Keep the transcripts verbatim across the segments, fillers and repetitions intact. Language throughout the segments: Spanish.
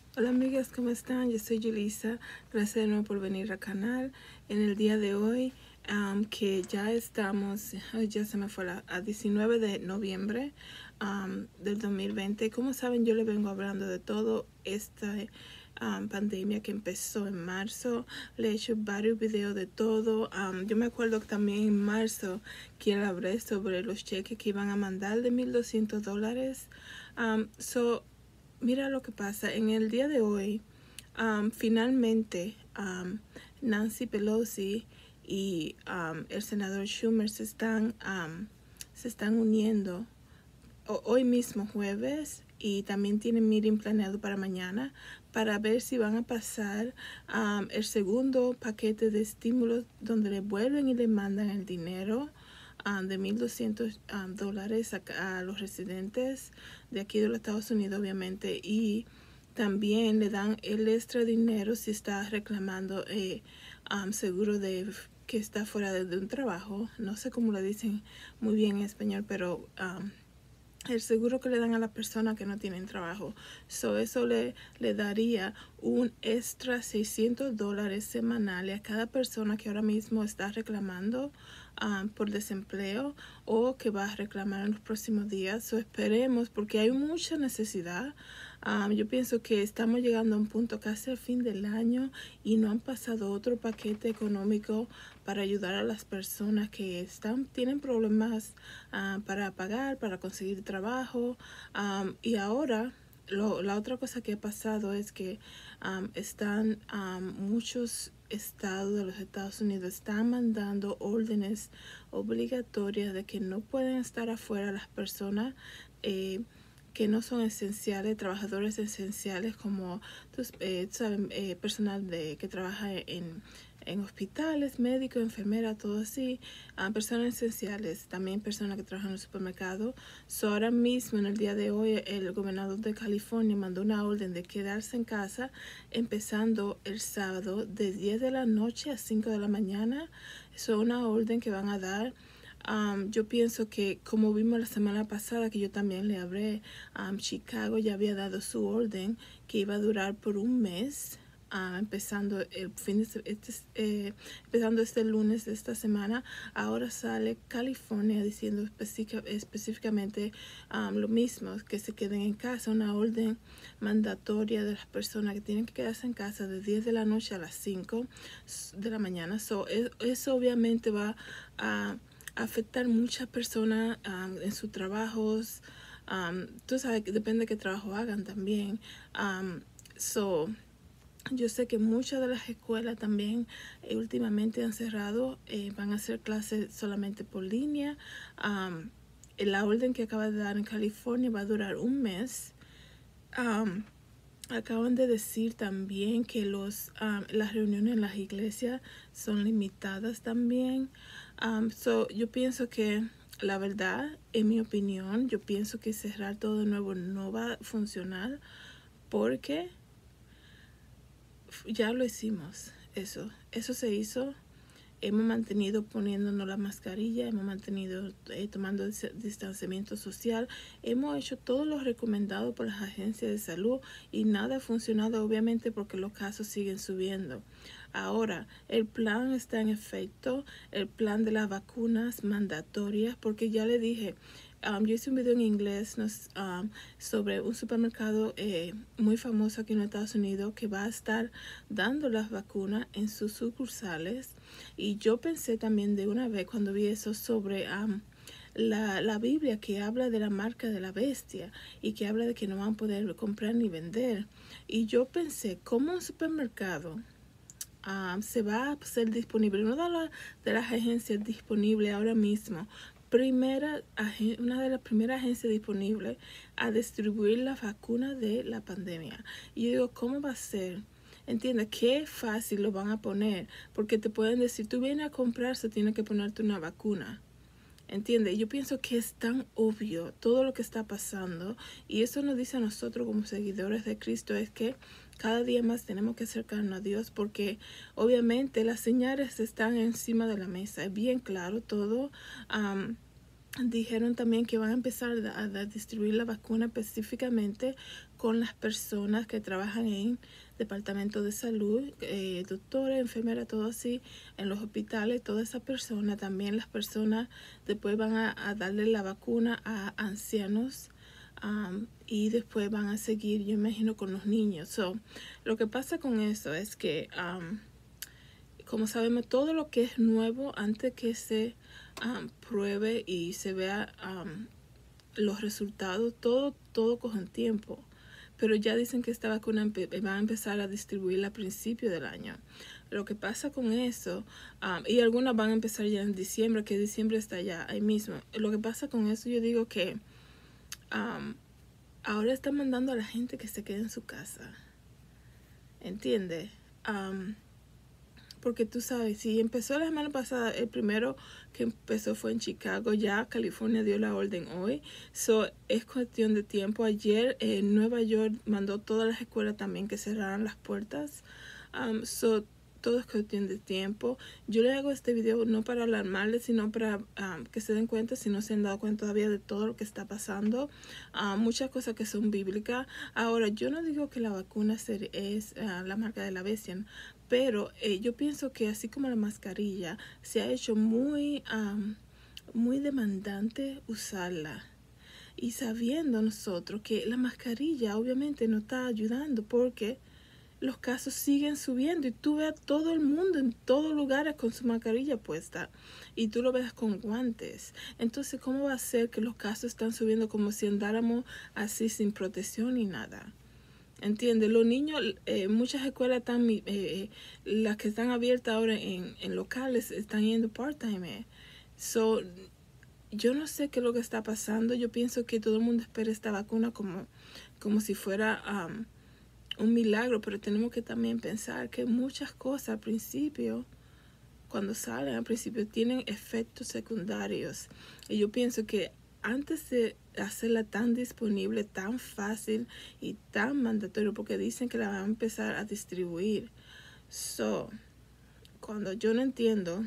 Hola amigas, ¿cómo están? Yo soy Julissa, gracias de nuevo por venir al canal. En el día de hoy, um, que ya estamos, ay, ya se me fue la, a diecinueve de noviembre um, del dos mil veinte. Como saben, yo les vengo hablando de todo esta um, pandemia que empezó en marzo. Le he hecho varios videos de todo. Um, yo me acuerdo que también en marzo que hablé sobre los cheques que iban a mandar de mil doscientos dólares. Um, so, Mira lo que pasa. En el día de hoy, um, finalmente, um, Nancy Pelosi y um, el senador Schumer se están, um, se están uniendo hoy mismo jueves, y también tienen meeting planeado para mañana para ver si van a pasar um, el segundo paquete de estímulos donde le vuelven y le mandan el dinero um, de mil doscientos um, dólares a, a los residentes de aquí de los Estados Unidos, obviamente, y también le dan el extra dinero si está reclamando eh, um, seguro de que está fuera de, de un trabajo. No sé cómo lo dicen muy bien en español, pero um, el seguro que le dan a la persona que no tienen trabajo. So, eso le, le daría un extra seiscientos dólares semanales a cada persona que ahora mismo está reclamando um, por desempleo o que va a reclamar en los próximos días. So, esperemos, porque hay mucha necesidad. Um, yo pienso que estamos llegando a un punto casi al fin del año y no han pasado otro paquete económico para ayudar a las personas que están tienen problemas uh, para pagar, para conseguir trabajo. Um, y ahora lo, la otra cosa que ha pasado es que um, están um, muchos estados de los Estados Unidos están mandando órdenes obligatorias de que no pueden estar afuera las personas eh, que no son esenciales, trabajadores esenciales como eh, saben, eh, personal de, que trabaja en, en hospitales, médicos, enfermeras, todo así, uh, personas esenciales, también personas que trabajan en el supermercado. So, ahora mismo, en el día de hoy, el gobernador de California mandó una orden de quedarse en casa empezando el sábado de diez de la noche a cinco de la mañana. Eso es una orden que van a dar. Um, yo pienso que, como vimos la semana pasada, que yo también le hablé, um, Chicago ya había dado su orden que iba a durar por un mes, uh, empezando el fin de este, eh, empezando este lunes de esta semana. Ahora sale California diciendo específica, específicamente um, lo mismo, que se queden en casa, una orden mandatoria de las personas que tienen que quedarse en casa de diez de la noche a las cinco de la mañana. So, eso obviamente va a afectar muchas personas um, en sus trabajos. Um, tú sabes que depende de qué trabajo hagan también. Um, so, yo sé que muchas de las escuelas también eh, últimamente han cerrado, eh, van a hacer clases solamente por línea. Um, la orden que acaba de dar en California va a durar un mes. Um, acaban de decir también que los, um, las reuniones en las iglesias son limitadas también. Um, so, yo pienso que la verdad, en mi opinión, yo pienso que cerrar todo de nuevo no va a funcionar porque ya lo hicimos. Eso, eso se hizo. Hemos mantenido poniéndonos la mascarilla, hemos mantenido eh, tomando distanciamiento social, hemos hecho todo lo recomendado por las agencias de salud y nada ha funcionado, obviamente, porque los casos siguen subiendo. Ahora, el plan está en efecto, el plan de las vacunas mandatorias, porque ya le dije, Um, yo hice un video en inglés nos, um, sobre un supermercado eh, muy famoso aquí en los Estados Unidos que va a estar dando las vacunas en sus sucursales. Y yo pensé también de una vez cuando vi eso sobre um, la, la Biblia, que habla de la marca de la bestia y que habla de que no van a poder comprar ni vender. Y yo pensé, ¿cómo un supermercado Um, se va a hacer disponible, una de, la, de las agencias disponibles ahora mismo, primera, una de las primeras agencias disponibles a distribuir la vacuna de la pandemia? Y yo digo, ¿cómo va a ser? Entiende, qué fácil lo van a poner, porque te pueden decir, tú vienes a comprar, se tiene que ponerte una vacuna. ¿Entiende? Yo pienso que es tan obvio todo lo que está pasando, y eso nos dice a nosotros como seguidores de Cristo, es que cada día más tenemos que acercarnos a Dios, porque obviamente las señales están encima de la mesa, es bien claro todo. Um, dijeron también que van a empezar a, a distribuir la vacuna específicamente con las personas que trabajan en departamento de salud, eh, doctores, enfermeras, todo así, en los hospitales, toda esa persona, también las personas después van a, a darle la vacuna a ancianos, um, y después van a seguir, yo imagino, con los niños. So, lo que pasa con eso es que, um, como sabemos, todo lo que es nuevo, antes que se um, pruebe y se vea um, los resultados, todo, todo coge un tiempo. Pero ya dicen que esta vacuna va a empezar a distribuirla a principios del año. Lo que pasa con eso, um, y algunas van a empezar ya en diciembre, que diciembre está ya ahí mismo. Lo que pasa con eso, yo digo que um, ahora están mandando a la gente que se quede en su casa. ¿Entiendes? Um, porque tú sabes, si empezó la semana pasada, el primero que empezó fue en Chicago, ya California dio la orden hoy, so es cuestión de tiempo. Ayer en eh, Nueva York mandó todas las escuelas también que cerraran las puertas, um, so todo es cuestión de tiempo. Yo le hago este video no para alarmarles, sino para um, que se den cuenta, si no se han dado cuenta todavía, de todo lo que está pasando. Uh, muchas cosas que son bíblicas. Ahora, yo no digo que la vacuna es uh, la marca de la bestia, pero eh, yo pienso que así como la mascarilla, se ha hecho muy, um, muy demandante usarla. Y sabiendo nosotros que la mascarilla obviamente no está ayudando, porque los casos siguen subiendo y tú ves a todo el mundo en todos lugares con su mascarilla puesta y tú lo ves con guantes. Entonces, ¿cómo va a ser que los casos están subiendo como si andáramos así sin protección ni nada? ¿Entiendes? Los niños, eh, muchas escuelas están, eh, las que están abiertas ahora en, en locales, están yendo part-time. Eh. So, yo no sé qué es lo que está pasando. Yo pienso que todo el mundo espera esta vacuna como, como si fuera um, un milagro, pero tenemos que también pensar que muchas cosas al principio, cuando salen al principio, tienen efectos secundarios. Y yo pienso que antes de hacerla tan disponible, tan fácil y tan mandatorio, porque dicen que la van a empezar a distribuir. So, cuando yo no entiendo,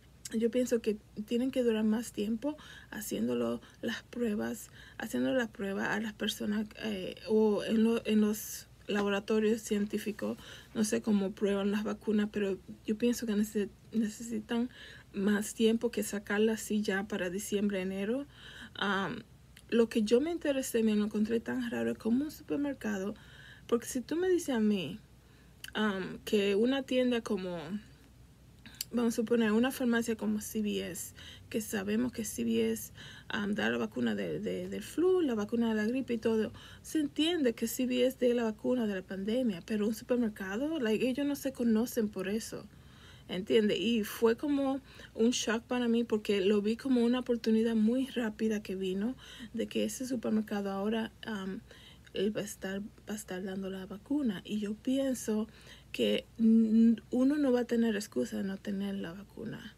yo pienso que tienen que durar más tiempo haciéndolo las pruebas, haciendo las pruebas a las personas eh, o en, lo, en los laboratorios científicos, no sé cómo prueban las vacunas, pero yo pienso que neces necesitan más tiempo que sacarlas así ya para diciembre, enero. Um, lo que yo me interesé, me lo encontré tan raro, es como un supermercado, porque si tú me dices a mí um, que una tienda como, vamos a suponer, una farmacia como C V S, que sabemos que C V S um, da la vacuna de, de, del flu, la vacuna de la gripe y todo, se entiende que C V S dé la vacuna de la pandemia, pero un supermercado, like, ellos no se conocen por eso. ¿Entiende? Y fue como un shock para mí, porque lo vi como una oportunidad muy rápida que vino de que ese supermercado ahora um, él va a estar va a estar dando la vacuna. Y yo pienso que uno no va a tener excusa de no tener la vacuna.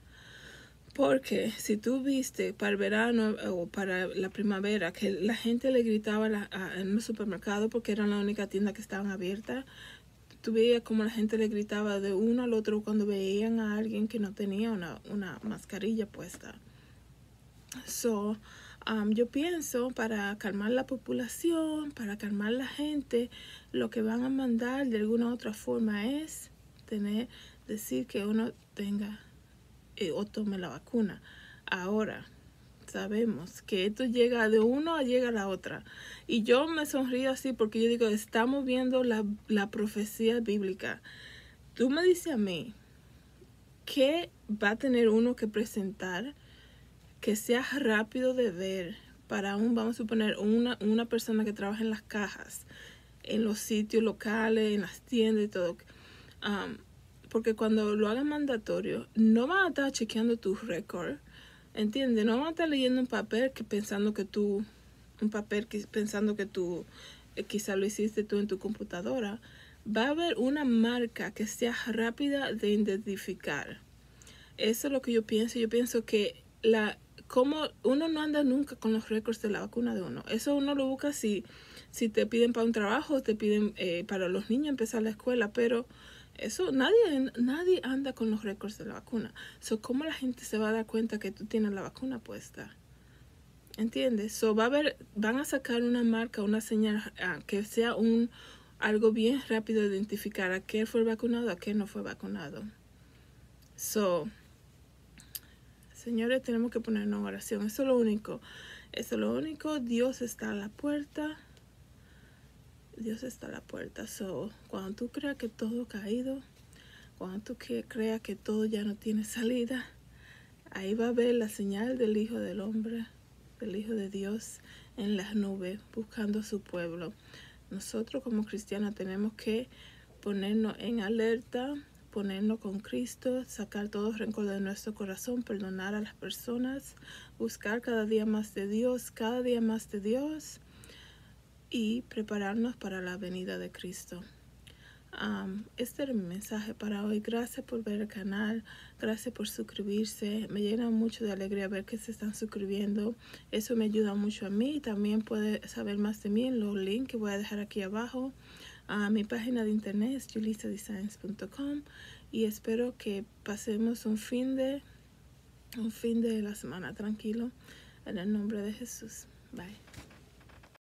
Porque si tú viste para el verano o para la primavera que la gente le gritaba la, a, en el supermercado, porque eran la única tienda que estaban abiertas, tú veías como la gente le gritaba de uno al otro cuando veían a alguien que no tenía una, una mascarilla puesta. So, um, yo pienso, para calmar la población, para calmar la gente, lo que van a mandar de alguna otra forma es tener, decir que uno tenga eh, o tome la vacuna. Ahora, sabemos que esto llega de uno a llega a la otra. Y yo me sonrío así porque yo digo, estamos viendo la, la profecía bíblica. Tú me dices a mí, ¿qué va a tener uno que presentar que sea rápido de ver para un, vamos a suponer, una, una persona que trabaja en las cajas, en los sitios locales, en las tiendas y todo? Um, porque cuando lo hagan mandatorio, no van a estar chequeando tus récords. ¿Entiendes? No van a estar leyendo un papel que pensando que tú, un papel que pensando que tú, eh, quizá lo hiciste tú en tu computadora. Va a haber una marca que sea rápida de identificar. Eso es lo que yo pienso. Yo pienso que la, como uno no anda nunca con los récords de la vacuna de uno. Eso uno lo busca si, si te piden para un trabajo, te piden eh, para los niños empezar la escuela, pero eso, nadie, nadie anda con los récords de la vacuna. So, ¿cómo la gente se va a dar cuenta que tú tienes la vacuna puesta? ¿Entiendes? So va a haber, van a sacar una marca, una señal uh, que sea un algo bien rápido de identificar a qué fue vacunado, a qué no fue vacunado. So, señores, tenemos que ponernos en oración. Eso es lo único. Eso es lo único. Dios está a la puerta. Dios está a la puerta. So, cuando tú creas que todo ha caído, cuando tú que creas que todo ya no tiene salida, ahí va a ver la señal del Hijo del Hombre, del Hijo de Dios en las nubes, buscando a su pueblo. Nosotros como cristianos tenemos que ponernos en alerta, ponernos con Cristo, sacar todo rencor de nuestro corazón, perdonar a las personas, buscar cada día más de Dios, cada día más de Dios y prepararnos para la venida de Cristo. Um, este era mi mensaje para hoy. Gracias por ver el canal, gracias por suscribirse. Me llena mucho de alegría ver que se están suscribiendo. Eso me ayuda mucho a mí. También puede saber más de mí en los links que voy a dejar aquí abajo. Uh, mi página de internet es julissa designs punto com y espero que pasemos un fin de un fin de la semana tranquilo en el nombre de Jesús. Bye.